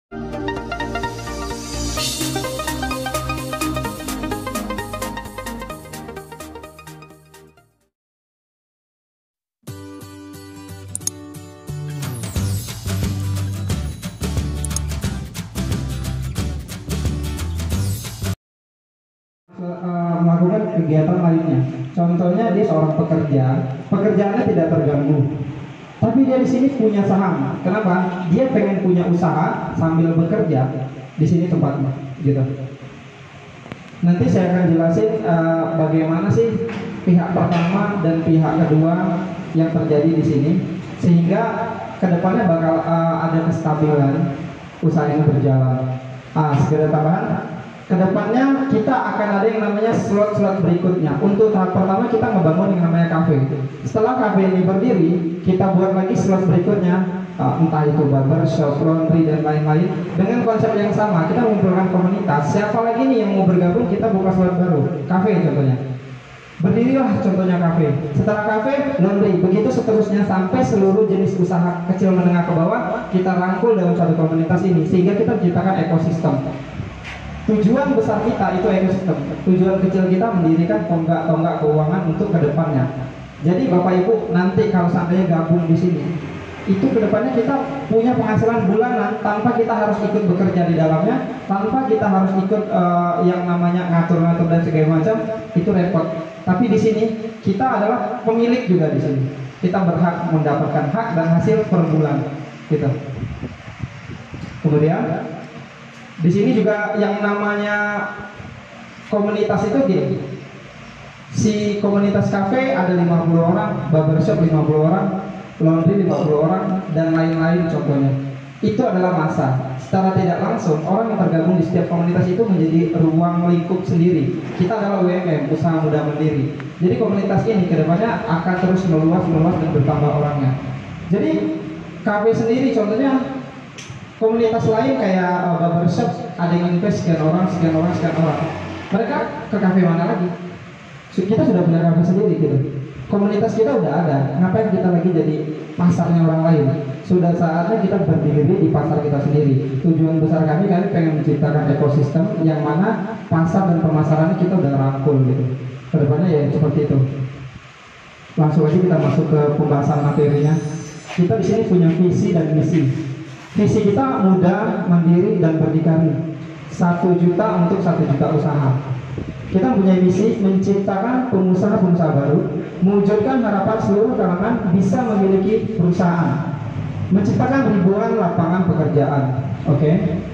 Melakukan kegiatan lainnya. Contohnya dia seorang pekerja, pekerjaannya tidak terganggu. Tapi dia di sini punya saham. Kenapa? Dia pengen punya usaha sambil bekerja. Di sini tempatnya, gitu. Nanti saya akan jelasin bagaimana sih pihak pertama dan pihak kedua yang terjadi di sini, sehingga kedepannya bakal ada kestabilan usaha ini berjalan. Sekedar tambahan. Kedepannya kita akan ada yang namanya slot-slot berikutnya. Untuk tahap pertama kita ngebangun yang namanya kafe. Setelah kafe ini berdiri, kita buat lagi slot berikutnya, entah itu barbershop, laundry dan lain-lain. Dengan konsep yang sama, kita mengumpulkan komunitas. Siapa lagi nih yang mau bergabung, kita buka slot baru, kafe contohnya. Berdirilah contohnya kafe. Setelah kafe, laundry. Begitu seterusnya sampai seluruh jenis usaha kecil menengah ke bawah kita rangkul dalam satu komunitas ini, sehingga kita menciptakan ekosistem. Tujuan besar kita itu ekosistem. Tujuan kecil kita mendirikan tonggak-tonggak keuangan untuk kedepannya. Jadi Bapak Ibu nanti kalau seandainya gabung di sini, itu kedepannya kita punya penghasilan bulanan tanpa kita harus ikut bekerja di dalamnya, tanpa kita harus ikut yang namanya ngatur-ngatur dan segala macam, itu repot. Tapi di sini kita adalah pemilik juga di sini. Kita berhak mendapatkan hak dan hasil per bulan, gitu. Kemudian di sini juga yang namanya komunitas itu gini. Si komunitas kafe ada 50 orang, barbershop 50 orang, laundry 50 orang, dan lain-lain contohnya. Itu adalah masa. Secara tidak langsung, orang yang tergabung di setiap komunitas itu menjadi ruang lingkup sendiri. Kita adalah UMM, usaha muda mandiri. Jadi komunitas ini kedepannya akan terus meluas dan bertambah orangnya. Jadi kafe sendiri contohnya, komunitas lain kayak barbershop ada yang invest sekian orang. Mereka ke kafe mana lagi? Kita sudah punya kafe sendiri gitu. Komunitas kita udah ada. Ngapain kita lagi jadi pasarnya orang lain? Sudah saatnya kita berdiri di pasar kita sendiri. Tujuan besar kami pengen menciptakan ekosistem yang mana pasar dan pemasarannya kita udah rangkul gitu. Kedepannya ya seperti itu. Langsung aja kita masuk ke pembahasan materinya. Kita di sini punya visi dan misi. Visi kita muda, mandiri, dan berdikari. 1 juta untuk 1 juta usaha. Kita punya misi menciptakan pengusaha-pengusaha baru, mewujudkan harapan seluruh kalangan bisa memiliki perusahaan, menciptakan ribuan lapangan pekerjaan. Oke.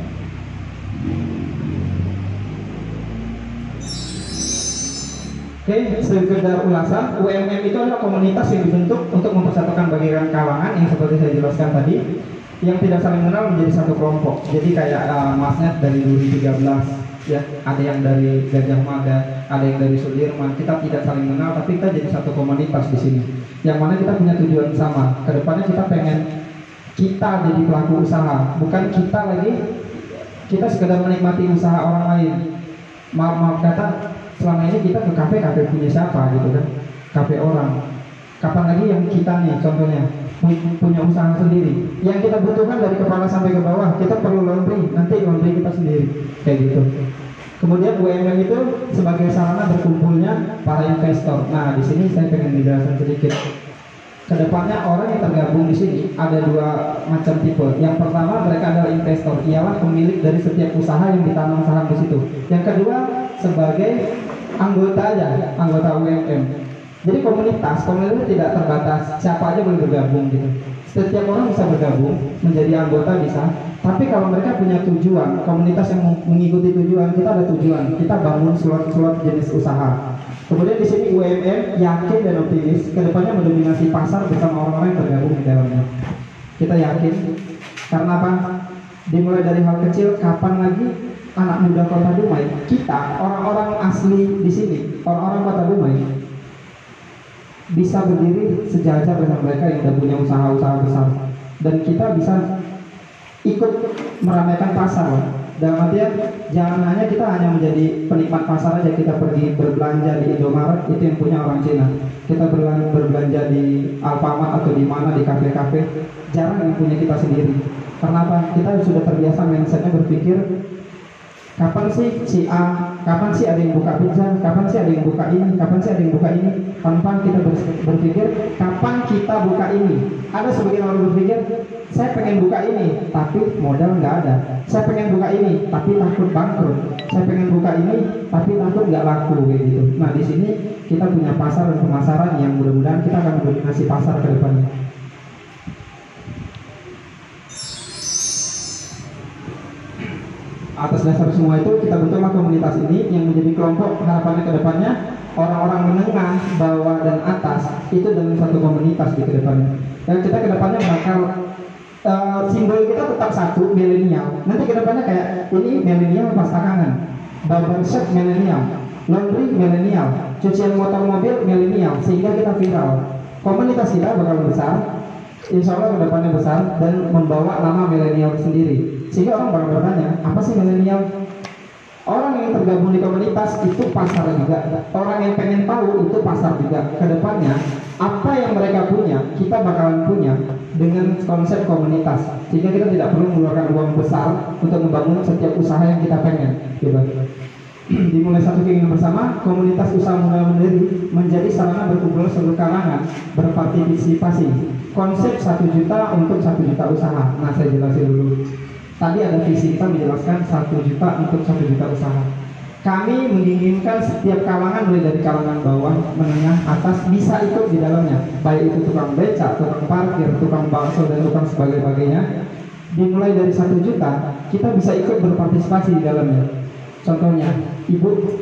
Sekedar ulasan, UMM itu adalah komunitas yang dibentuk untuk mempersatukan bagian kalangan yang seperti saya jelaskan tadi, yang tidak saling mengenal menjadi satu kelompok. Jadi kayak Masnet dari 2013, ya, ada yang dari Gajah Mada, ada yang dari Sudirman. Kita tidak saling mengenal, tapi kita jadi satu komunitas di sini. Yang mana kita punya tujuan sama. Kedepannya kita pengen kita jadi pelaku usaha, bukan kita sekedar menikmati usaha orang lain. Maaf kata, selama ini kita ke kafe punya siapa gitu kan? Kafe orang. Kapan lagi yang kita nih contohnya punya usaha sendiri. Yang kita butuhkan dari kepala sampai ke bawah, kita perlu laundry, nanti laundry kita sendiri, kayak gitu. Kemudian UMM itu sebagai sarana berkumpulnya para investor. Nah, di sini saya pengen menjelaskan sedikit. Kedepannya orang yang tergabung di sini ada 2 macam tipe. Yang pertama, mereka adalah investor, ialah pemilik dari setiap usaha yang ditanam saham di situ. Yang kedua, sebagai anggota UMM. Jadi komunitas tidak terbatas, siapa aja boleh bergabung gitu. Setiap orang bisa bergabung menjadi anggota bisa. Tapi kalau mereka punya tujuan, komunitas yang mengikuti tujuan, kita ada tujuan, kita bangun slot-slot jenis usaha. Kemudian di sini UMM yakin dan optimis kedepannya mendominasi pasar bersama orang-orang yang tergabung di dalamnya. Kita yakin karena apa? Dimulai dari hal kecil, kapan lagi anak muda Kota Dumai, kita orang-orang asli di sini, orang-orang Kota Dumai bisa berdiri sejajar dengan mereka yang sudah punya usaha-usaha besar, dan kita bisa ikut meramaikan pasar. Dalam artian jangan hanya kita menjadi penikmat pasar aja, kita pergi berbelanja di Indomaret itu yang punya orang Cina, kita berbelanja di Alfamart atau di mana di kafe-kafe, jarang yang punya kita sendiri. Karena apa? Kita sudah terbiasa mindsetnya berpikir, kapan sih si A, kapan sih ada yang buka pizza, kapan sih ada yang buka ini, kapan sih ada yang buka ini, tanpa kita berpikir kapan kita buka ini. Ada sebagian orang berpikir, saya pengen buka ini tapi modal nggak ada, saya pengen buka ini tapi takut bangkrut, saya pengen buka ini tapi takut nggak laku, kayak gitu. Nah, di sini kita punya pasar dan pemasaran yang mudah-mudahan kita akan mendominasi pasar ke depannya. Atas dasar semua itu kita bentuklah komunitas ini yang menjadi kelompok harapannya ke depannya orang-orang menengah, bawah dan atas itu dalam satu komunitas di kedepannya. Dan kita kedepannya bakal simbol kita tetap satu, milenial. Nanti kedepannya kayak ini milenial pas tangan, barbershop milenial, laundry milenial, cucian motor mobil milenial, sehingga kita viral. Komunitas kita bakal besar, insya Allah kedepannya besar dan membawa nama milenial sendiri. Sehingga orang bakal bertanya, apa sih milenial? Orang yang tergabung di komunitas itu pasar juga. Orang yang pengen tahu itu pasar juga. Kedepannya apa yang mereka punya, kita bakalan punya dengan konsep komunitas. Sehingga kita tidak perlu mengeluarkan uang besar untuk membangun setiap usaha yang kita pengen. Gitu. Dimulai satu keinginan bersama, komunitas usaha muda mandiri menjadi sarana berkumpul seluruh kalangan, berpartisipasi. Konsep 1 juta untuk 1 juta usaha. Nah, saya jelasin dulu. Tadi ada visi kita menjelaskan 1 juta untuk 1 juta usaha. Kami menginginkan setiap kalangan, mulai dari kalangan bawah, menengah, atas, bisa ikut di dalamnya. Baik itu tukang beca, tukang parkir, tukang bakso, dan tukang sebagainya. Dimulai dari 1 juta, kita bisa ikut berpartisipasi di dalamnya. Contohnya, Ibu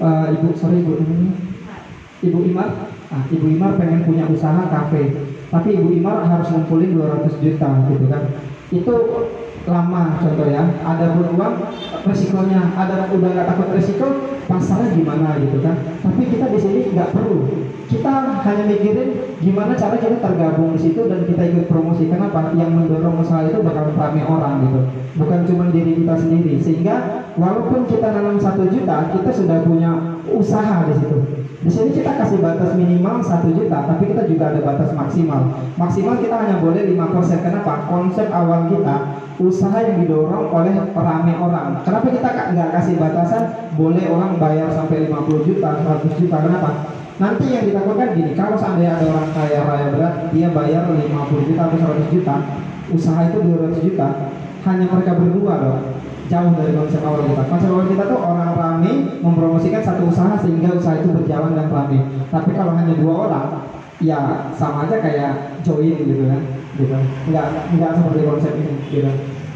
Imar, Ibu Imar pengen punya usaha kafe, tapi Ibu Imar harus ngumpulin 200 juta, gitu kan? Itu lama contoh ya, ada beruang resikonya, ada udah nggak takut resiko, pasarnya gimana gitu kan. Tapi kita di sini nggak perlu, kita hanya mikirin gimana cara kita tergabung di situ dan kita ikut promosi. Kenapa? Yang mendorong usaha itu bakal ramai orang gitu, bukan cuma diri kita sendiri. Sehingga walaupun kita nanam 1 juta, kita sudah punya usaha di situ. Di sini kita kasih batas minimal 1 juta, tapi kita juga ada batas maksimal. Maksimal kita hanya boleh 5%. Kenapa? Konsep awal kita usaha yang didorong oleh ramai orang. Kenapa kita nggak kasih batasan boleh orang bayar sampai 50 juta, 100 juta? Kenapa? Nanti yang ditakutkan gini, kalau seandainya ada orang kaya raya berat, dia bayar 50 juta atau 100 juta, usaha itu 200 juta, hanya mereka berdua loh. Jauh dari konsep awal kita. Konsep awal kita tuh orang ramai mempromosikan satu usaha sehingga usaha itu berjalan dan ramai. Tapi kalau hanya 2 orang, ya sama aja kayak join gitu kan, gitu. Nggak seperti konsep ini, gitu.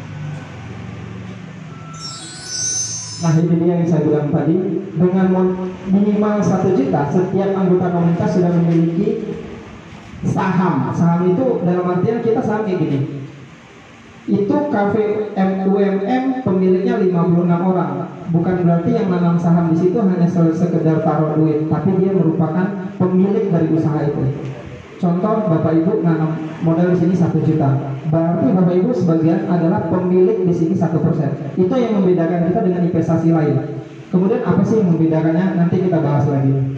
Nah, ini dia yang saya bilang tadi, dengan minimal 1 juta, setiap anggota komunitas sudah memiliki saham. Saham itu dalam artian kita saham kayak gini. Itu kafe UMM pemiliknya 56 orang. Bukan berarti yang menanam saham di situ hanya sekedar taruh duit, tapi dia merupakan pemilik dari usaha itu. Contoh, Bapak Ibu nanam modal di sini 1 juta. Berarti Bapak Ibu sebagian adalah pemilik di sini 1%. Itu yang membedakan kita dengan investasi lain. Kemudian apa sih yang membedakannya? Nanti kita bahas lagi.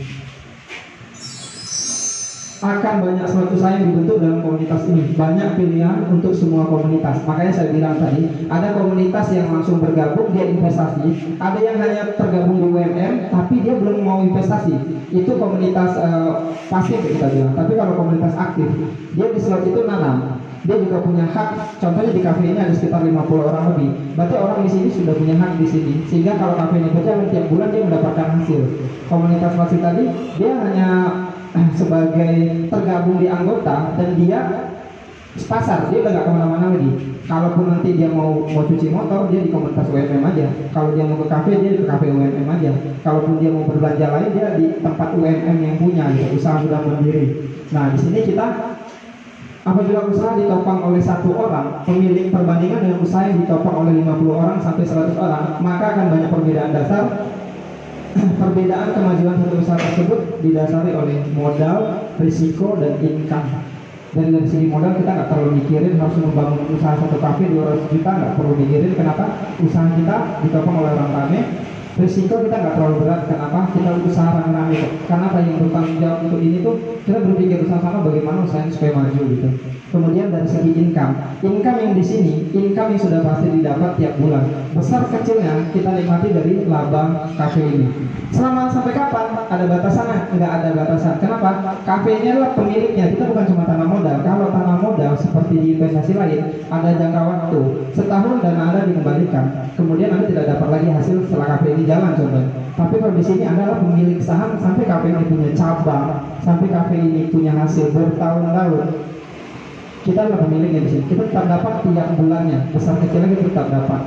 Akan banyak suatu usaha yang dibentuk dalam komunitas ini. Banyak pilihan untuk semua komunitas. Makanya saya bilang tadi, ada komunitas yang langsung bergabung, dia investasi. Ada yang hanya tergabung di UMM, tapi dia belum mau investasi. Itu komunitas pasif kita bilang. Tapi kalau komunitas aktif, dia di slot itu nanam. Dia juga punya hak. Contohnya di kafe ini ada sekitar 50 orang lebih. Berarti orang di sini sudah punya hak di sini. Sehingga kalau kafe ini berjalan tiap bulan dia mendapatkan hasil. Komunitas pasif tadi, dia hanya sebagai tergabung di anggota dan dia pasar, dia udah gak kemana-mana lagi. Kalaupun nanti dia mau cuci motor, dia di komunitas UMM aja. Kalau dia mau ke kafe, dia di kafe UMM aja. Kalaupun dia mau berbelanja lain, dia di tempat UMM yang punya, gitu, usaha muda mandiri. Nah, di sini kita apabila usaha ditopang oleh 1 orang, pemilik perbandingan dengan usaha yang ditopang oleh 50 orang sampai 100 orang, maka akan banyak perbedaan dasar. Perbedaan kemajuan satu usaha tersebut didasari oleh modal, risiko, dan income. Dan dari segi modal kita nggak terlalu mikirin harus membangun usaha satu kafe 200 juta, nggak perlu mikirin. Kenapa? Usaha kita ditopang oleh orang ramai. Risiko kita nggak terlalu berat. Kenapa? Kita usaha rame-rame. Karena apa yang bertanggung jawab untuk ini tuh kita berpikir bersama-sama bagaimana usahanya supaya maju gitu. Kemudian dari segi income yang di sini, income yang sudah pasti didapat tiap bulan. Besar kecilnya kita nikmati dari laba kafe ini. Selama sampai kapan? Ada batasannya? Enggak ada batasan. Kenapa? Kafe ini adalah pemiliknya. Kita bukan cuma tanam modal. Kalau tanam modal seperti di investasi lain, ada jangka waktu. Setahun dana Anda dikembalikan. Kemudian Anda tidak dapat lagi hasil setelah kafe ini jalan contohnya. Tapi kalau di sini adalah pemilik saham sampai kafe ini punya cabang, sampai kafe ini punya hasil bertahun-tahun. Kita adalah pemiliknya di sini. Kita tetap dapat tiap bulannya, besar kecilnya kita tetap dapat.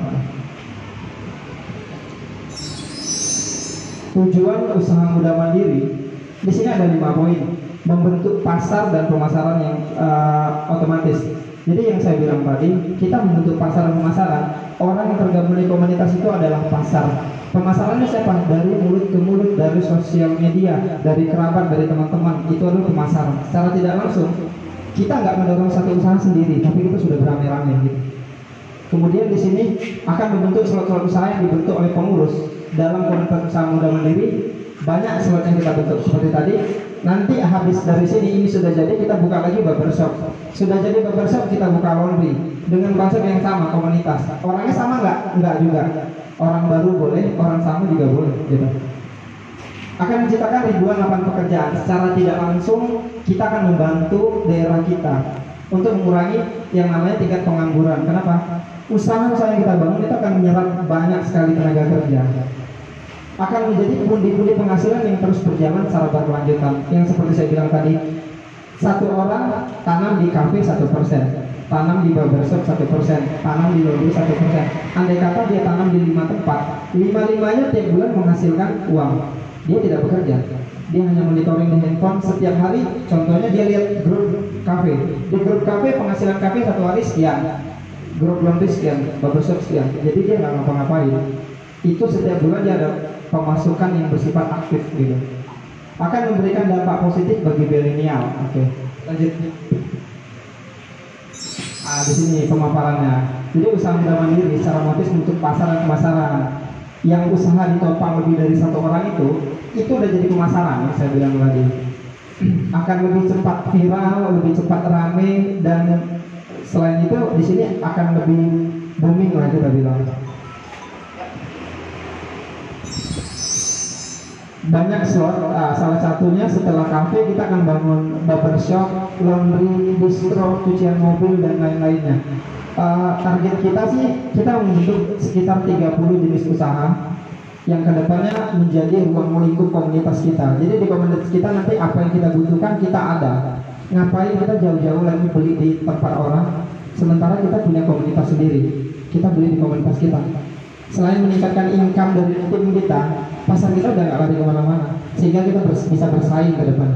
Tujuan usaha muda mandiri di sini ada 5 poin. Membentuk pasar dan pemasaran yang otomatis. Jadi yang saya bilang tadi, kita membentuk pasar dan pemasaran. Orang yang tergabung di komunitas itu adalah pasar. Pemasarannya siapa? Dari mulut ke mulut, dari sosial media, dari kerabat, dari teman-teman. Itu adalah pemasaran. Secara tidak langsung, kita nggak mendorong satu usaha sendiri, tapi kita sudah beramai-ramai gitu. Kemudian di sini akan membentuk slot-slot usaha yang dibentuk oleh pengurus. Dalam komunitas usaha muda mandiri banyak slot yang kita bentuk seperti tadi. Nanti habis dari sini ini sudah jadi, kita buka lagi barbershop. Sudah jadi barbershop, kita buka laundry dengan konsep yang sama, komunitas. Orangnya sama nggak? Nggak juga. Orang baru boleh, orang sama juga boleh gitu. Akan menciptakan ribuan lapangan pekerjaan. Secara tidak langsung kita akan membantu daerah kita untuk mengurangi yang namanya tingkat pengangguran. Kenapa? Usaha-usaha yang kita bangun itu akan menyerap banyak sekali tenaga kerja. Akan menjadi pundi-pundi penghasilan yang terus berjalan secara berkelanjutan. Yang seperti saya bilang tadi, satu orang tanam di kafe 1%, tanam di barbershop 1%, tanam di laundry 1%. Andai kata dia tanam di 5 tempat, 5-5-nya tiap bulan menghasilkan uang. Dia tidak bekerja, dia hanya monitoring di handphone setiap hari. Contohnya dia lihat grup kafe, di grup kafe penghasilan kafe satu hari sekian, grup laundry sekian, barbershop sekian. Jadi dia nggak ngapa-ngapain. Itu setiap bulan dia ada pemasukan yang bersifat aktif gitu. Akan memberikan dampak positif bagi milenial. Oke, lanjut. Di sini pemaparannya. Jadi usaha muda mandiri secara motif untuk pasar dan pemasaran. Yang usaha ditopang lebih dari satu orang itu udah jadi pemasaran yang saya bilang tadi. Akan lebih cepat viral, lebih cepat rame, dan selain itu di sini akan lebih booming lah kita bilang. Banyak slot, salah satunya setelah kafe kita akan bangun barbershop, laundry, distro, cucian mobil dan lain-lainnya. Target kita sih kita membentuk sekitar 30 jenis usaha yang kedepannya menjadi ruang lingkup komunitas kita. Jadi di komunitas kita nanti apa yang kita butuhkan kita ada. Ngapain kita jauh-jauh lagi beli di tempat orang, sementara kita punya komunitas sendiri. Kita beli di komunitas kita. Selain meningkatkan income dari tim kita, pasar kita udah nggak lari kemana-mana, sehingga kita bisa bersaing ke depan.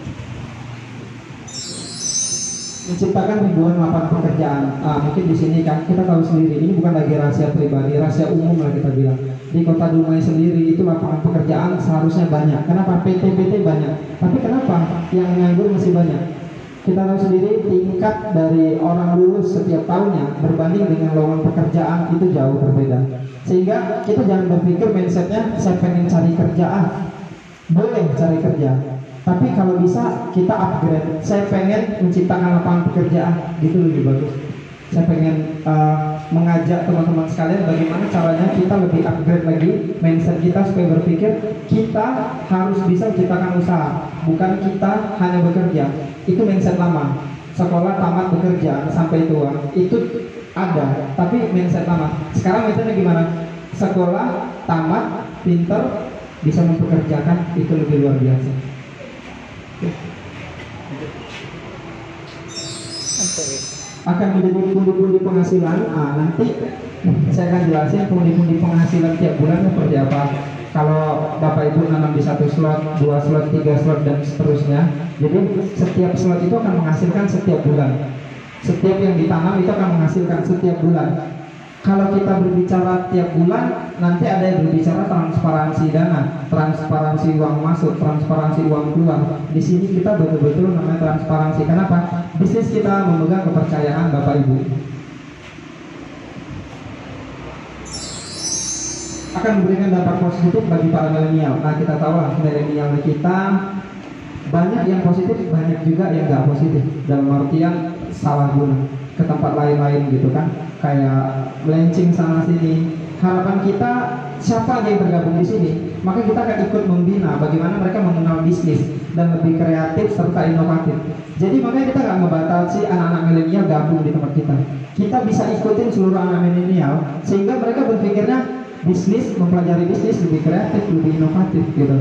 Menciptakan ribuan lapangan pekerjaan. Mungkin di sini kan kita tahu sendiri, ini bukan lagi rahasia pribadi, rahasia umum lah kita bilang. Di kota Dumai sendiri itu lapangan pekerjaan seharusnya banyak. Kenapa? PT-PT banyak. Tapi kenapa yang nganggur masih banyak? Kita tahu sendiri tingkat dari orang lulus setiap tahunnya berbanding dengan lowongan pekerjaan itu jauh berbeda. Sehingga kita jangan berpikir mindsetnya saya pengen cari kerjaan. Boleh cari kerja, tapi kalau bisa kita upgrade. Saya pengen menciptakan lapangan pekerjaan, gitu lebih bagus. Saya pengen mengajak teman-teman sekalian bagaimana caranya kita lebih upgrade lagi mindset kita supaya berpikir kita harus bisa menciptakan usaha, bukan kita hanya bekerja. Itu mindset lama. Sekolah tamat bekerja sampai tua itu ada, tapi mindset lama. Sekarang mindsetnya gimana? Sekolah tamat, pinter, bisa mempekerjakan, itu lebih luar biasa. Akan menjadi pundi-pundi penghasilan. Nanti saya akan jelasin pundi-pundi penghasilan tiap bulan seperti apa. Kalau Bapak Ibu nanam di 1 slot, 2 slot, 3 slot dan seterusnya. Jadi setiap slot itu akan menghasilkan setiap bulan. Setiap yang ditanam itu akan menghasilkan setiap bulan. Kalau kita berbicara tiap bulan, nanti ada yang berbicara transparansi dana, transparansi uang masuk, transparansi uang keluar. Di sini kita betul-betul namanya transparansi. Kenapa? Bisnis kita memegang kepercayaan Bapak Ibu. Akan memberikan dampak positif bagi para milenial. Nah, kita tahu lah milenial kita banyak yang positif, banyak juga yang nggak positif. Dalam artian salah guna ke tempat lain-lain gitu kan, kayak melenceng sana sini. Harapan kita siapa yang tergabung di sini, maka kita akan ikut membina bagaimana mereka mengenal bisnis dan lebih kreatif serta inovatif. Jadi makanya kita nggak ngebatasi anak-anak milenial gabung di tempat kita. Kita bisa ikutin seluruh anak milenial sehingga mereka berpikirnya bisnis, mempelajari bisnis lebih kreatif, lebih inovatif gitu.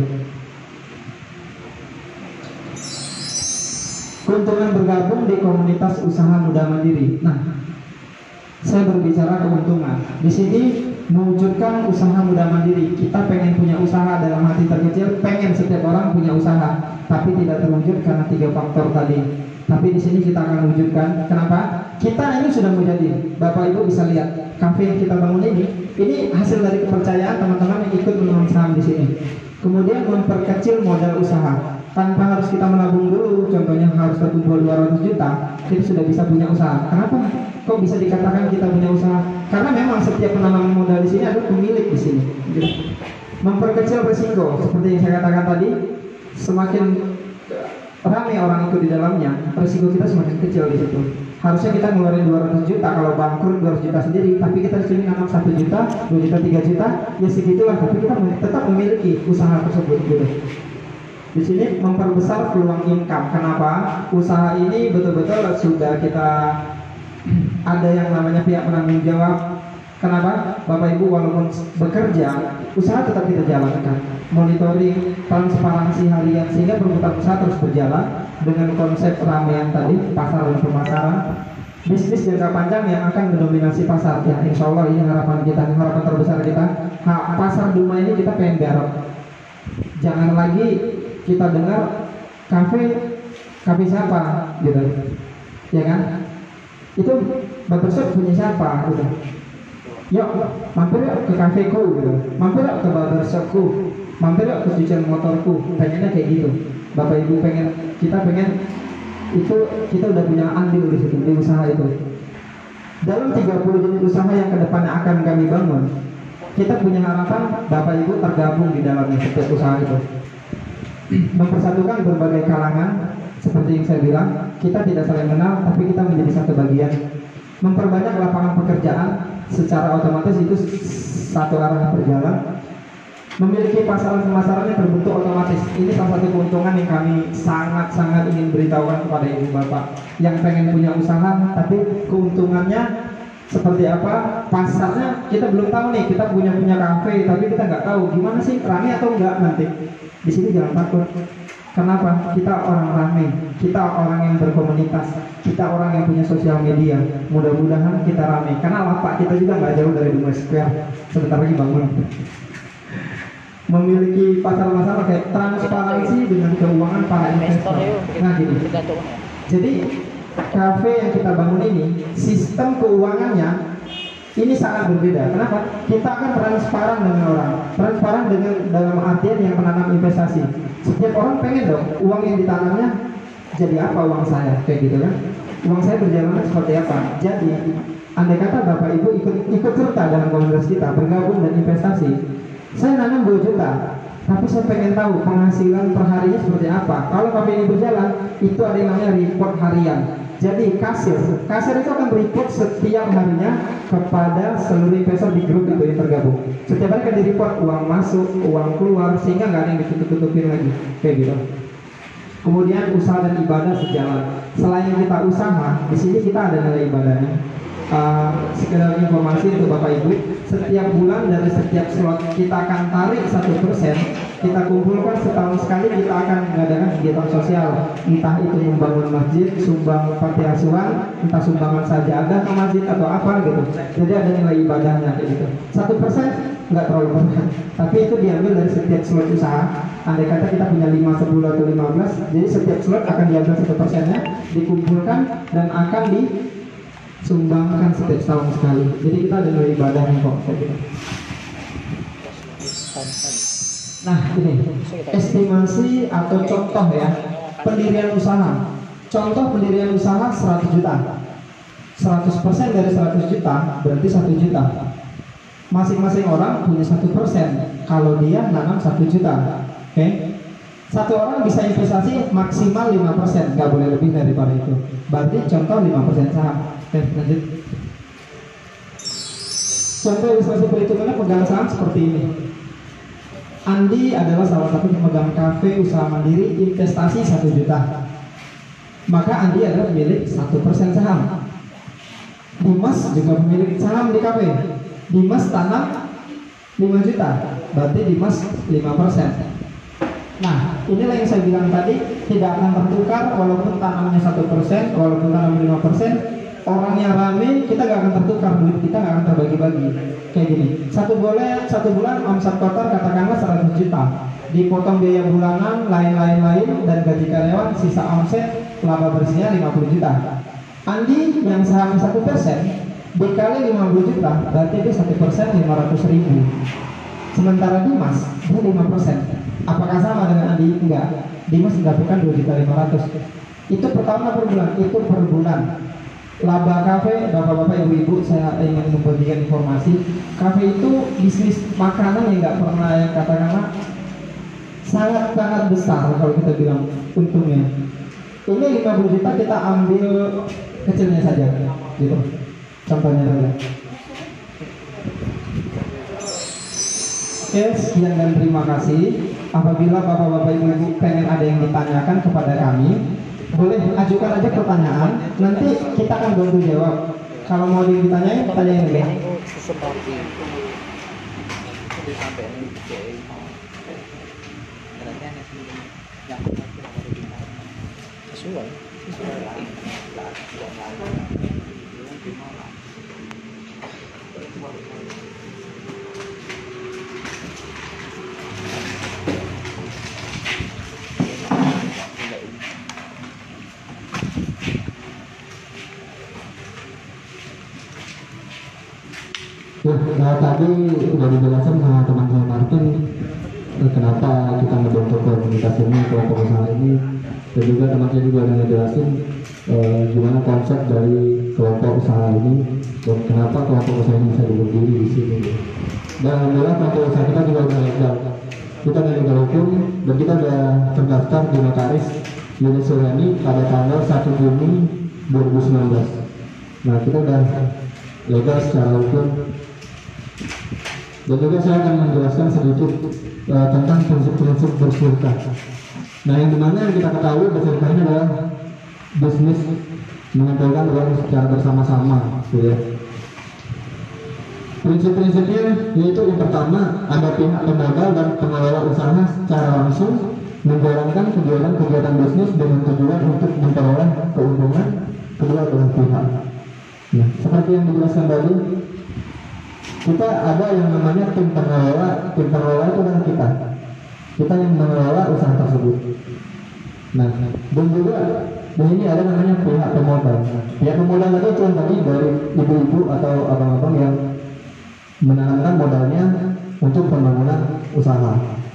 Keuntungan bergabung di komunitas usaha muda mandiri. Nah, saya berbicara keuntungan. Di sini mewujudkan usaha muda mandiri. Kita pengen punya usaha dalam hati terkecil, pengen setiap orang punya usaha, tapi tidak terwujud karena 3 faktor tadi. Tapi di sini kita akan wujudkan. Kenapa? Kita ini sudah menjadi. Bapak Ibu bisa lihat kafe yang kita bangun ini hasil dari kepercayaan teman-teman yang ikut menanam saham di sini. Kemudian memperkecil modal usaha. Tanpa harus kita menabung dulu, contohnya harus terkumpul 200 juta, kita sudah bisa punya usaha. Kenapa? Kok bisa dikatakan kita punya usaha? Karena memang setiap penanam modal di sini adalah pemilik di sini. Memperkecil risiko, seperti yang saya katakan tadi, semakin ramai orang ikut di dalamnya, risiko kita semakin kecil di situ. Harusnya kita ngeluarin 200 juta kalau bangkrut 200 juta sendiri, tapi kita di sini nanam 1 juta, 2 juta, 3 juta, ya segitulah. Tapi kita tetap memiliki usaha tersebut gitu. Di sini memperbesar peluang income. Kenapa? Usaha ini betul-betul sudah kita ada yang namanya pihak penanggung jawab. Kenapa? Bapak Ibu walaupun bekerja, usaha tetap kita jalankan. Monitoring, transparansi harian sehingga perputaran usaha terus berjalan dengan konsep ramean tadi, pasar dan pemasaran. Bisnis jangka panjang yang akan mendominasi pasar. Ya, insya Allah ini harapan kita, harapan terbesar kita. Pasar Duma ini kita pengen garap. Jangan lagi kita dengar kafe siapa gitu, ya kan? Itu barbershop punya siapa gitu. Yuk mampir yuk ke kafeku gitu, mampir yuk ke barbershopku, mampir yuk ke cucian motorku. Pengennya kayak gitu. Bapak Ibu kita pengen itu, kita udah punya andil di situ, di usaha itu. Dalam 30 jenis usaha yang kedepannya akan kami bangun, kita punya harapan Bapak Ibu tergabung di dalamnya setiap usaha itu. Mempersatukan berbagai kalangan, seperti yang saya bilang, kita tidak saling kenal, tapi kita menjadi satu bagian. Memperbanyak lapangan pekerjaan, secara otomatis itu satu arah berjalan. Memiliki pasaran pemasaran yang terbentuk otomatis. Ini salah satu keuntungan yang kami sangat-sangat ingin beritahukan kepada ibu bapak yang pengen punya usaha, tapi keuntungannya seperti apa? Pasarnya kita belum tahu nih. Kita punya kafe, tapi kita nggak tahu gimana sih, ramai atau enggak nanti. Di sini jangan takut. Kenapa? Kita orang ramai, kita orang yang berkomunitas, kita orang yang punya sosial media. Mudah-mudahan kita ramai. Karena lapak kita juga nggak jauh dari Duma Square. Sebentar lagi bangun. Memiliki pasar-pasar kayak transparansi dengan keuangan para investor. Nah gini. Jadi kafe yang kita bangun ini, sistem keuangannya ini sangat berbeda. Kenapa? Kita akan transparan dengan orang. Transparan dengan dalam artian yang menanam investasi. Setiap orang pengen dong uang yang ditanamnya jadi apa uang saya, kayak gitu kan? Uang saya berjalan seperti apa? Jadi andai kata Bapak Ibu ikut serta dalam komunitas kita, bergabung dan investasi. Saya nanam 2 juta, tapi saya pengen tahu penghasilan per harinya seperti apa. Kalau kafe ini berjalan, itu ada yang namanya report harian. Jadi kasir itu akan report setiap harinya kepada seluruh investor di grup itu yang tergabung. Setiap hari akan di-report uang masuk, uang keluar, sehingga nggak ada yang ditutup-tutupin lagi, kayak gitu. Kemudian usaha dan ibadah sejalan. Selain kita usaha, di sini kita ada nilai ibadahnya. Sekedar informasi untuk Bapak Ibu, setiap bulan dari setiap slot kita akan tarik 1%, kita kumpulkan setahun sekali, kita akan mengadakan kegiatan sosial, entah itu membangun masjid, sumbang panti asuhan, entah sumbangan sajadah ke masjid atau apa gitu. Jadi ada nilai ibadahnya kayak gitu. 1% nggak terlalu banyak, tapi itu diambil dari setiap slot usaha. Andai kata kita punya 5, 10 atau 15, jadi setiap slot akan diambil 1%-nya, dikumpulkan dan akan disumbangkan setiap tahun sekali. Jadi kita ada nilai ibadahnya kok. Nah ini estimasi atau contoh ya pendirian usaha. Contoh pendirian usaha 100 juta. 100% dari 100 juta berarti 1 juta. Masing-masing orang punya 1%. Kalau dia nanam 1 juta, oke? Satu orang bisa investasi maksimal 5%, nggak boleh lebih daripada itu. Berarti contoh 5% saham. Oke, lanjut. Contoh ilustrasi perhitungannya pegang saham seperti ini. Andi adalah salah satu pemegang kafe usaha mandiri, investasi 1 juta. Maka Andi adalah pemilik 1% saham. Dimas juga pemilik saham di kafe. Dimas tanam 5 juta, berarti Dimas 5%. Nah, inilah yang saya bilang tadi, tidak akan tertukar walaupun tanamnya 1%, walaupun tanam 5%. Orang yang rame, kita gak akan tertukar, duit kita gak akan terbagi-bagi. Kayak gini, satu bulan omset kotor katakanlah 100 juta, dipotong biaya bulanan, lain-lain, dan gaji karyawan, sisa omset laba bersihnya 50 juta. Andi yang saham 1% dikali 50 juta, berarti itu 1% 500.000. Sementara Dimas dia 5%. Apakah sama dengan Andi? Enggak. Dimas mendapatkan 2.500.000. Itu pertama per bulan, itu per bulan. Laba kafe, bapak-bapak, ibu-ibu, saya ingin membagikan informasi. Kafe itu bisnis makanan yang nggak pernah, yang katakanlah sangat-sangat besar kalau kita bilang untungnya. Ini 50 juta kita ambil kecilnya saja, gitu. Contohnya saja. Oke, sekian dan terima kasih. Apabila bapak-bapak, ibu-ibu pengen ada yang ditanyakan kepada kami, boleh ajukan aja pertanyaan, nanti kita akan bantu jawab. Kalau mau ditanyain, tanyain aja. Tadi sudah dijelaskan sama teman saya Martin kenapa kita membentuk komunitas ini, kelompok usaha ini, dan juga teman saya juga ada ngejelasin gimana konsep dari kelompok usaha ini dan kenapa kelompok usaha ini bisa berdiri di sini. Dan alhamdulillah kelompok usaha kita juga sudah legal, kita sudah legal hukum, dan kita sudah terdaftar di notaris Yunus Suryani pada tanggal 1 Juni 2019. Nah, kita sudah legal secara hukum. Dan juga saya akan menjelaskan sedikit tentang prinsip-prinsip bersyirkah. Nah, yang dimana kita ketahui bersyirkah ini adalah bisnis mengumpulkan uang secara bersama-sama, gitu ya. Prinsip-prinsipnya yaitu yang pertama, ada pihak pemodal dan pengelola usaha secara langsung menjalankan kegiatan bisnis dengan tujuan untuk memperoleh keuntungan kedua belah pihak. Nah, seperti yang dijelaskan tadi, kita ada yang namanya tim pengelola. Tim pengelola itu adalah kita yang mengelola usaha tersebut. Nah, dan juga di sini ada namanya pihak pemodal. Pihak pemodal itu tadi dari ibu-ibu atau abang-abang yang menanamkan modalnya untuk pembangunan usaha.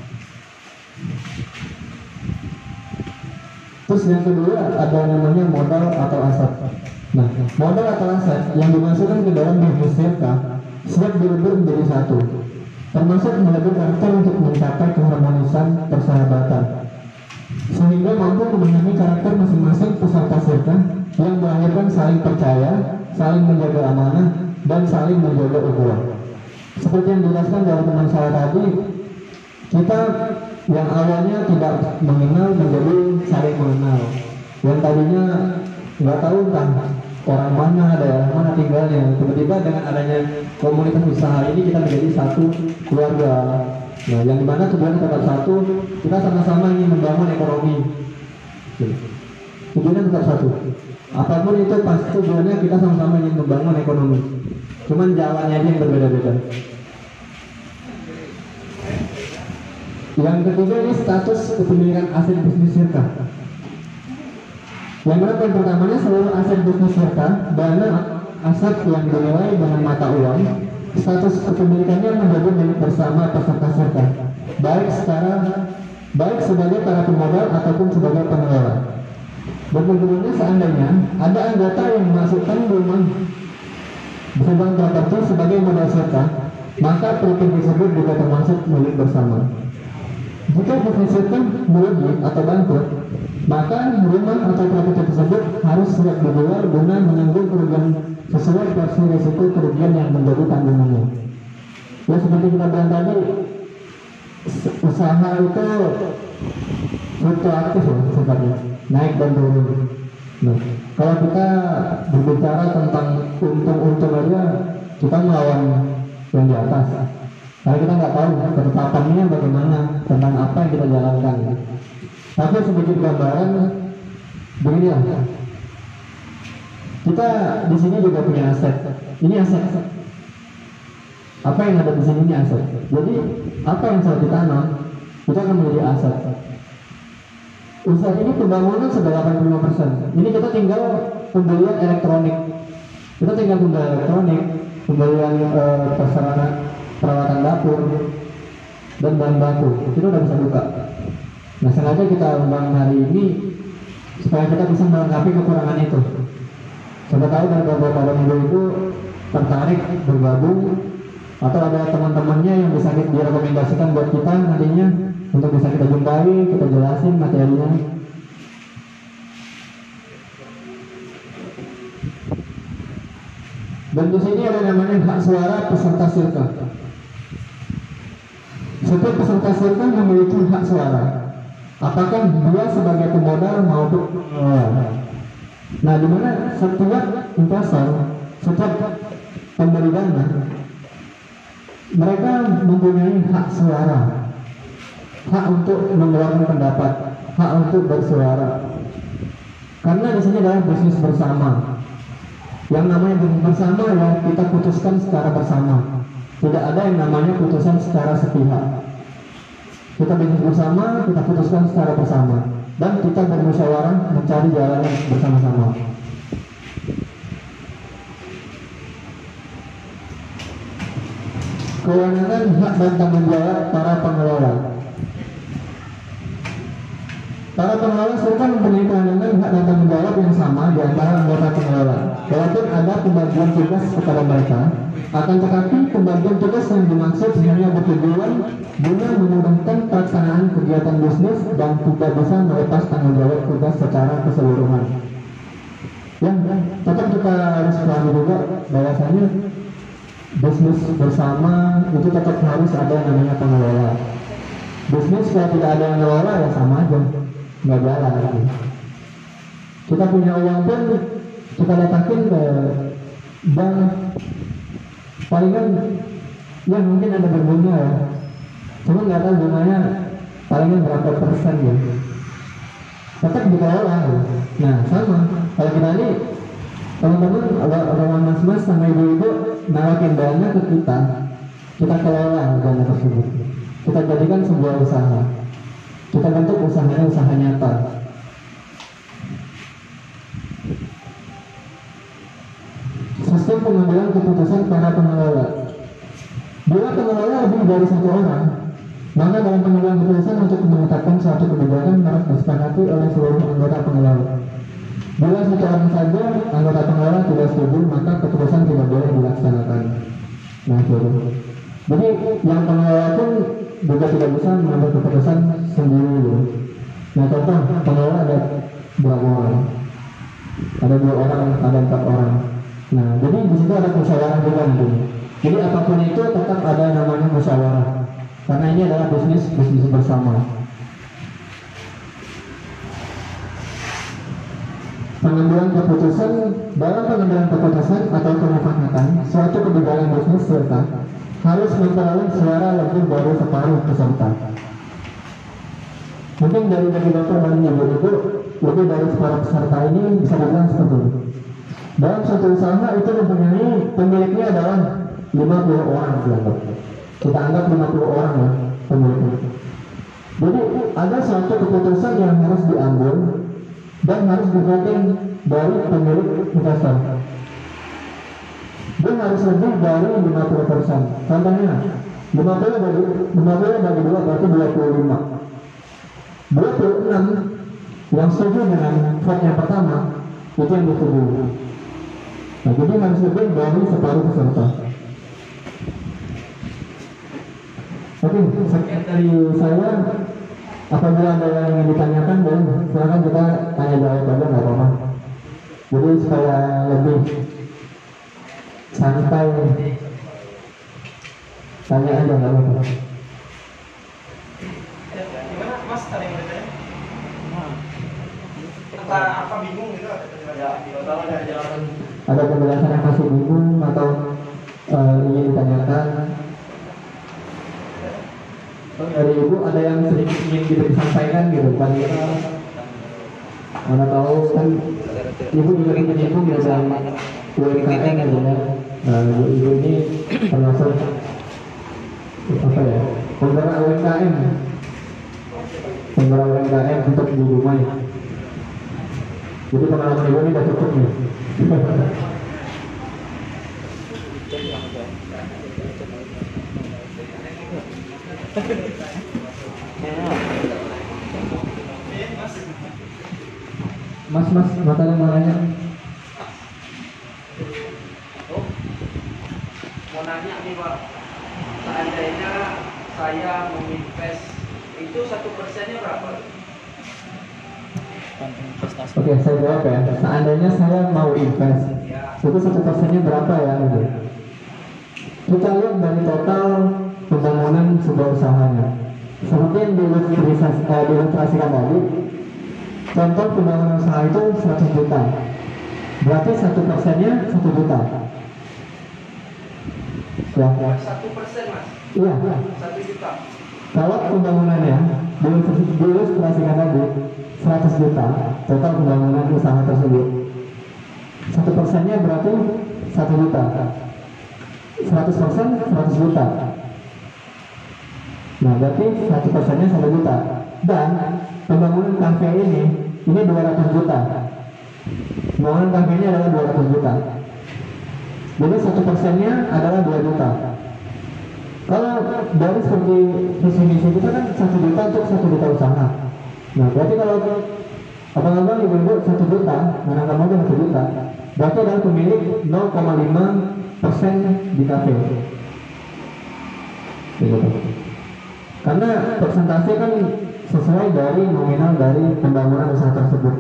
Terus yang kedua ada namanya modal atau aset. Nah, modal atau aset yang dimasukkan ke dalam bisnis syirkah siap dilebur menjadi satu, termasuk melebur karakter untuk mencapai keharmonisan persahabatan, sehingga mampu memahami karakter masing-masing peserta syirkah yang melahirkan saling percaya, saling menjaga amanah, dan saling menjaga ukhuwah. Seperti yang dijelaskan dari teman saya tadi, kita yang awalnya tidak mengenal menjadi saling mengenal, yang tadinya nggak tahu tentang orang mana, daerah mana tinggalnya. Tiba-tiba dengan adanya komunitas usaha ini kita menjadi satu keluarga. Nah, yang dimana tujuan tetap satu, kita sama-sama ingin membangun ekonomi. Tujuannya tetap satu. Apapun itu pasti tujuannya kita sama-sama ingin membangun ekonomi. Cuman jalannya aja yang berbeda-beda. Yang ketiga ini status kepemilikan aset bisnis syirkah. Yang mana poin pertamanya, seluruh aset bisnis syirkah, dana aset yang dinilai dengan mata uang, status kepemilikannya menjadi milik bersama peserta syirkah, baik sebagai para pemodal ataupun sebagai pengelola. Dan kemudian seandainya ada anggota yang memasukkan rumah bersambang tertentu sebagai modal syirkah, maka properti tersebut juga termasuk milik bersama. Jika dihasilkan merugi atau bangkrut, maka rumah atau properti tersebut harus siap dijual guna menanggung kerugian sesuai porsi risiko kerugian yang menjadi tanggungannya. Ya seperti kita bilang tadi, usaha itu fluktuatif ya sifatnya, naik dan turun. Nah, kalau kita berbicara tentang untung-untung aja, kita melawan yang di atas. Karena kita nggak tahu ketetapannya bagaimana tentang apa yang kita jalankan. Tapi sedikit gambaran begini ya. Kita di sini juga punya aset. Ini aset. Apa yang ada di sini ini aset. Jadi apa yang sudah ditanam itu akan menjadi aset. Usaha ini pembangunan sudah 85%. Ini kita tinggal pembelian elektronik. Kita tinggal pembelian elektronik, pembelian prasarana peralatan dapur dan bahan baku. Itu udah bisa buka. Nah sengaja kita undang hari ini supaya kita bisa melengkapi kekurangan itu. Siapa tahu dari beberapa minggu itu tertarik bergabung atau ada teman-temannya yang bisa direkomendasikan buat kita nantinya untuk bisa kita jumpai, kita jelasin materinya. Dan di sini ada namanya hak suara peserta sirka. Setiap peserta sirka memiliki hak suara. Apakah dia sebagai pemodal maupun pengelola. Nah, di mana setiap investor, setiap pemberi dana, mereka mempunyai hak suara, hak untuk mengeluarkan pendapat, hak untuk bersuara. Karena di sini adalah bisnis bersama. Yang namanya bisnis bersama ya kita putuskan secara bersama. Tidak ada yang namanya putusan secara sepihak. Kita bisnis bersama, kita putuskan secara bersama, dan kita bermusyawarah mencari jalan bersama-sama. Kewenangan, hak dan tanggung jawab para pengelola. Para pengelola serta mempunyai kewenangan, hak dan tanggung jawab yang sama di antara anggota pengelola. Walaupun ada pembagian tugas kepada mereka, akan tetapi pembagian tugas yang dimaksud hanya bertujuan guna memudahkan pelaksanaan kegiatan bisnis dan tidak bisa melepas tanggung jawab tugas secara keseluruhan. Ya, tetap kita harus pahami juga bahwasanya bisnis bersama itu tetap harus ada yang namanya pengelola. Bisnis kalau tidak ada yang mengelola ya sama aja, nggak jalan lagi. Kita punya uang pun kita letakin ke bank, palingan ya mungkin ada berbunga ya, cuma nggak tahu bunganya palingan berapa persen ya, tetap dikelola. Nah sama kalau kita ini teman-teman, orang mas-mas sama ibu-ibu nawakin dana ke kita kelola dana tersebut, kita jadikan sebuah usaha, kita bentuk usahanya usaha nyata. Sistem pengambilan keputusan para pengelola. Bila pengelola lebih dari satu orang, maka dalam pengambilan keputusan untuk menetapkan suatu kebijakan harus disepakati oleh seluruh anggota pengelola. Bila satu orang saja anggota pengelola tidak setuju, maka keputusan tidak boleh dilaksanakan. Nah, jadi yang pengelola pun juga tidak bisa mengambil keputusan sendiri. Nah, contoh pengelola ada berapa orang? Ada 2 orang, ada 4 orang. Nah, jadi di situ ada musyawarah juga nanti. Jadi apapun itu tetap ada namanya musyawarah. Karena ini adalah bisnis bersama. Pengambilan keputusan, dalam pengambilan keputusan atau pemufakatan suatu kebijakan bisnis serta harus memperoleh suara lebih dari separuh peserta. Mungkin dari Bapak dan Ibu lebih dari separuh peserta ini bisa dibilang seperti ini. Dalam suatu usaha itu mempunyai pemiliknya adalah 50 orang dianggap. Kita anggap 50 orang ya pemiliknya. Jadi ada suatu keputusan yang harus diambil dan harus di-voting dari pemilik investor. Dia harus lebih dari 50%. Contohnya 50 bagi 2 berarti 25. 26 yang setuju dengan vote yang pertama itu yang disetujui. Nah, jadi harus lebih dari separuh peserta. Oke, sekian dari saya. Apabila ada yang ingin ditanyakan, boleh silakan kita tanya jawab aja, nggak apa-apa. Jadi supaya lebih santai, tanya aja nggak apa-apa. Gimana Mas tadi yang bertanya? Apa bingung gitu? Ada penjelasan yang masih bingung atau ingin ditanyakan? Dari ibu ada yang sedikit ingin disampaikan gitu, bukan kita mana tahu kan ibu juga ingin menyinggung di dalam UMKM gitu ya. Ibu ini termasuk apa ya, penggerak UMKM untuk di rumah ya. Jadi pengalaman ibu ini udah cukup nih. Mas, matanya mananya? Mau nanya nih Pak, seandainya saya menginvest itu 1%-nya berapa? Oke, saya jawab ya. Seandainya saya mau invest, itu 1%-nya berapa ya? Gitu. Kita lihat dari total pembangunan sebuah usahanya. Seperti yang diilustrasikan tadi, contoh pembangunan usaha itu 100 juta. Berarti 1%-nya 1 juta. Ya. 1% Mas? Iya. 1 juta. Kalau pembangunannya diilustrasikan tadi 100 juta total pembangunan usaha tersebut, 1%-nya berarti 1 juta. 100% 100 juta. Nah, berarti 1%-nya 1 juta. Dan pembangunan kafe ini 200 juta. Pembangunan kafe ini adalah 200 juta. Jadi 1%-nya adalah 2 juta. Kalau dari seperti visi misi kita kan 1 juta untuk 1 juta usaha. Nah, berarti kalau abang-abang ibu-ibu 1 juta, menangkan modal 1 juta, berarti adalah pemilik 0,5% di kafe. Karena persentase kan sesuai dari nominal dari pembangunan usaha tersebut.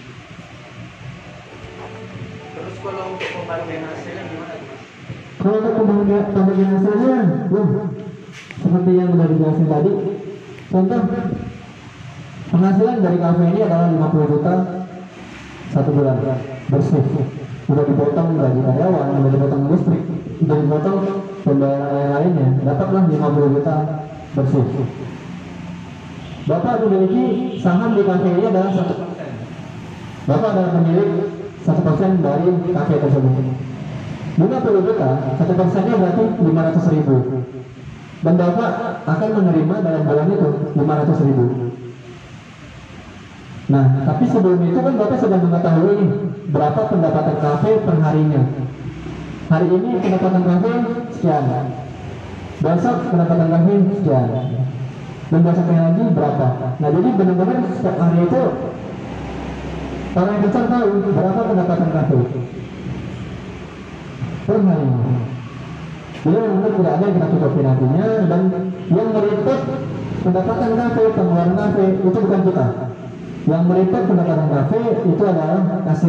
Terus kalau untuk pembagian hasilnya gimana Mas? Kalau untuk pembagian hasilnya, seperti yang sudah dijelasin tadi, contoh penghasilan dari kafe ini adalah 50 juta 1 bulan bersih. Sudah dipotong gaji karyawan, sudah dipotong listrik, sudah dipotong pembayaran lainnya, dapatlah 50 juta bersih. Bapak memiliki saham di kafe ini adalah 1%. Bapak adalah pemilik 1% dari kafe tersebut. 50 juta, 1%-nya berarti 500.000. Dan Bapak akan menerima dalam bulan itu 500.000. Nah, tapi sebelum itu kan Bapak sudah mengetahui nih berapa pendapatan kafe per harinya. Hari ini pendapatan kafe sekian. Besok pendapatan kafe sekian. Dan besoknya lagi berapa. Nah, jadi benar-benar setiap hari itu orang investor tahu berapa pendapatan kafe per hari. Jadi memang tidak ada yang kita tutupi nantinya, dan yang meripet pendapatan kafe, pengeluaran kafe itu bukan kita. Yang meripet pendapatan kafe itu adalah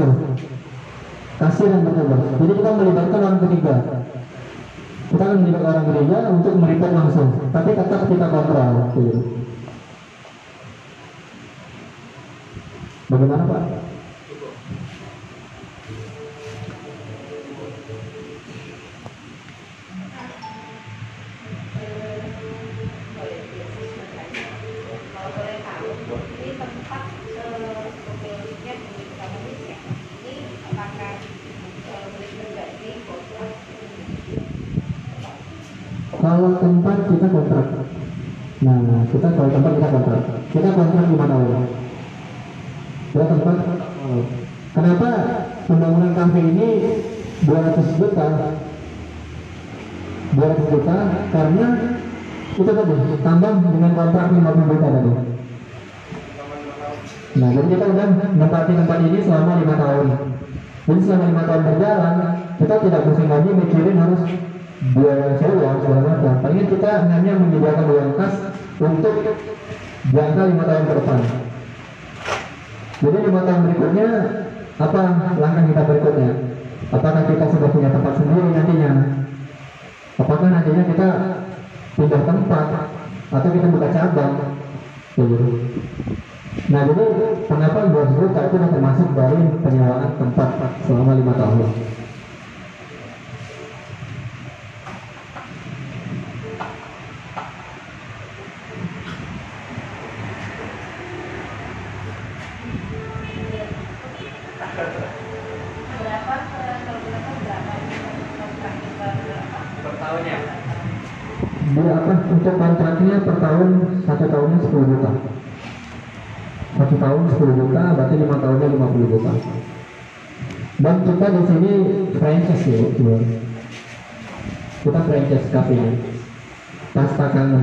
kasir yang bertugas. Jadi kita melibatkan orang ketiga. Kita akan melibatkan orang ketiga untuk meripet langsung, tapi tetap kita kontrol. Bagaimana Pak? Kalau tempat kita kontrak. Nah, kalau tempat kita kontrak. Kita kontrak 5 tahun. Kita tempat. Kenapa pembangunan kafe ini 200 juta? 200 juta karena itu tadi tambah dengan kontrak 50 juta tadi. Nah, jadi kita udah menempati tempat ini selama 5 tahun. Jadi selama 5 tahun berjalan, kita tidak pusing lagi mikirin harus biaya sewa segala macam. Paling kita hanya menyediakan uang kas untuk jangka 5 tahun ke depan. Jadi 5 tahun berikutnya apa langkah kita berikutnya? Apakah kita sudah punya tempat sendiri nantinya? Apakah nantinya kita pindah tempat atau kita buka cabang? Gitu. Nah, jadi kenapa 2 juta itu sudah termasuk dari penyewaan tempat selama 5 tahun. Per tahunnya. Dia apa untuk kontraknya per tahun 1 tahunnya 10 juta. 1 tahun 10 juta berarti 5 tahunnya 50 juta. Dan kita di sini franchise ya, kita franchise cafe-nya. Pasta kangen.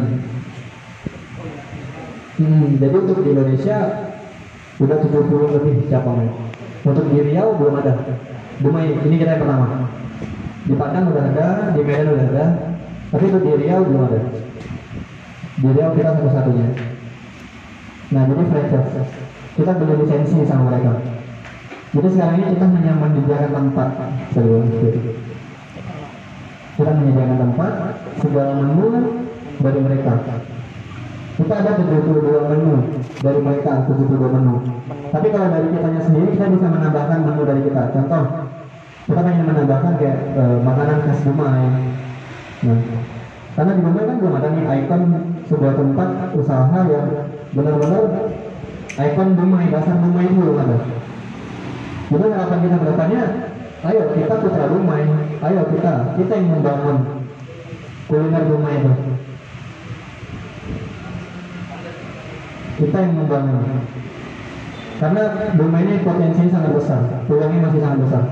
Jadi untuk di Indonesia udah 70 lebih cabangnya. Untuk di Riau belum ada. Ini kita yang pertama. Di Padang udah ada, di Medan udah ada, tapi untuk di Riau belum ada. Di Riau kita satu-satunya. Nah, jadi franchise. Kita beli lisensi sama mereka. Jadi sekarang ini kita hanya menyediakan tempat seluruh. Kita menyediakan tempat, segala menu dari mereka. Kita ada 72 menu dari mereka, 72 menu. Tapi kalau dari kitanya sendiri kita bisa menambahkan menu dari kita. Contoh, kita pengen menambahkan kayak makanan khas Dumai. Nah, karena di Dumai kan belum ada nih ikon sebuah tempat usaha yang benar-benar ikon Dumai, dasar Dumai itu belum ada. Jadi harapan kita ke depannya, ayo kita putra Dumai, ayo kita yang membangun kuliner Dumai itu. Kita yang membangun. Karena Dumai ini potensinya sangat besar, peluangnya masih sangat besar.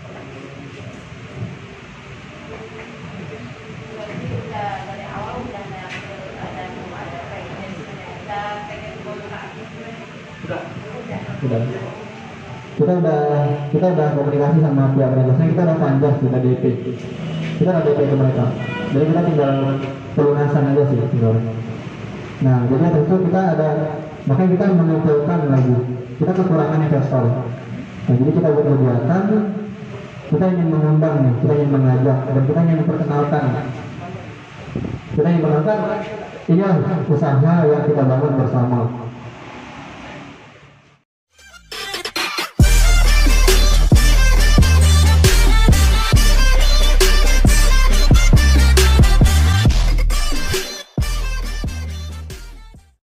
Kita udah komunikasi sama pihak franchise, kita udah panjang, kita DP ke mereka. Jadi kita tinggal pelunasan aja sih tinggal. Nah, jadi tentu kita ada, makanya kita mengumpulkan lagi. Kita kekurangan investor. Nah, jadi kita buat kegiatan, kita ingin mengundang nih, kita ingin mengajak, dan kita ingin memperkenalkan. Kita ingin mengenalkan ini usaha yang kita bangun bersama.